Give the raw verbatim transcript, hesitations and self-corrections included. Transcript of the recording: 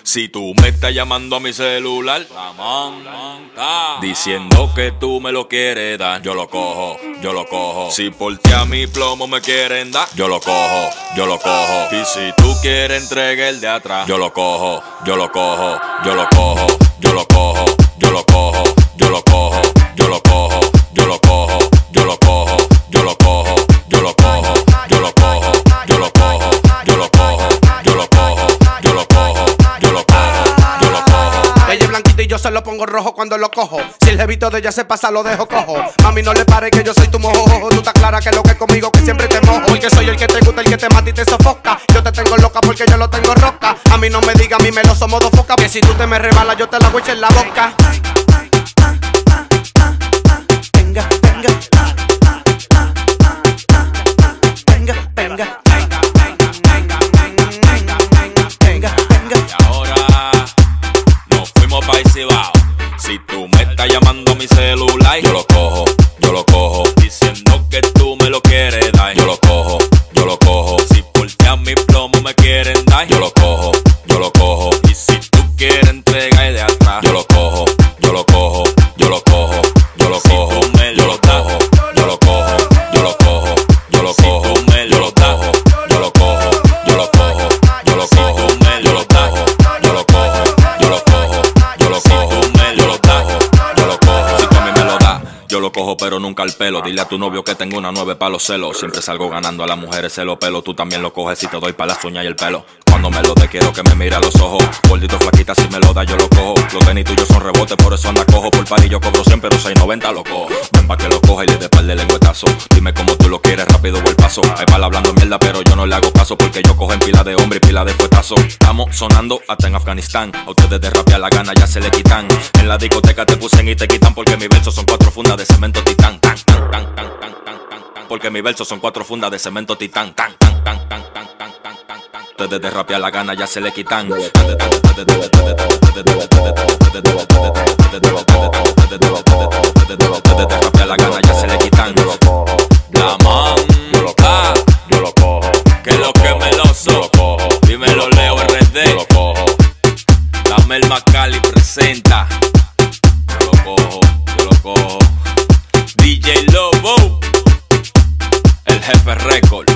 Si tú me estás llamando a mi celular, la manta, diciendo que tú me lo quieres dar, yo lo cojo, yo lo cojo. Si por ti a mi plomo me quieren dar, yo lo cojo, yo lo cojo. Y si tú quieres entregar el de atrás, yo lo cojo, yo lo cojo, yo lo cojo, yo lo cojo, yo lo cojo, yo lo cojo, yo lo cojo, yo lo cojo, yo lo cojo, yo lo cojo, yo lo cojo, yo lo cojo, yo lo cojo, yo lo cojo, yo lo cojo, yo lo cojo, yo lo cojo, yo lo cojo. Ella es blanquita y yo se lo pongo rojo cuando lo cojo. Si el jevito de ella se pasa lo dejo cojo. Mami, no le pare que yo soy tu mojo. Tú estás clara que lo que es conmigo que siempre te mojo. Porque soy el que te gusta, el que te mata y te sofoca. Yo te tengo loca porque yo lo tengo roca. A mí no me diga, a mí me lo somos dos foca. Que si tú te me rebalas yo te la voy a echar en la boca. Venga, venga. Venga, venga. Y ahora nos fuimos pa' ese bao. Si tú me estás llamando a mi celular, yo lo cojo, yo lo cojo. Diciendo que tú me lo quieres dar, yo lo cojo, yo lo cojo. Si por ti a mi plomo me quieren dar, yo lo cojo, yo lo cojo. Y si tú quieres entregar de atrás, yo lo cojo, yo lo cojo, yo lo cojo, yo lo cojo, yo lo cojo, yo lo cojo, yo lo cojo, yo lo cojo, yo lo cojo, yo lo cojo, yo lo cojo, yo lo cojo, yo lo cojo, yo lo cojo, yo lo cojo, yo lo cojo, yo lo cojo, yo lo cojo. Si tú a mí me lo das, yo lo cojo pero nunca el pelo. Dile a tu novio que tengo una nueve pa' los celos. Siempre salgo ganando, a las mujeres se lo pelo. Tú también lo coges si te doy pa' las uñas y el pelo. Cuando me lo dé quiero que me mire a los ojos. Gordito, flaquita, si me lo da yo lo cojo. Los tenis tuyos son rebotes, por eso anda cojo. Por par y yo cobro cien, pero seis noventa lo cojo. Ven pa' que lo coja y le dé par de lengüetazo. Dime cómo tú lo quieres, rápido o el paso. Hay pala hablando mierda, pero yo no le hago caso. Porque yo cojo en pila de hombre y pila de fuetazo. Estamos sonando hasta en Afganistán. A ustedes de rapear la gana ya se le quitan. En la discoteca te pusen y te quitan. Porque mis versos son cuatro fundas de cemento titán. Tan, tan, tan, tan, tan, tan, tan. Porque mis versos son cuatro fundas de cemento titán. Tan, tan, tan, tan, tan, tan, tan, tan. Ustedes de rapear la gana ya se le quitan. Ustedes de rapear la gana ya se le quitan. La manta, que lo que meloso. Dímelo Leo R D. La Mel Macali presenta. Yo lo cojo, yo lo cojo. D J Lobo, el jefe récord.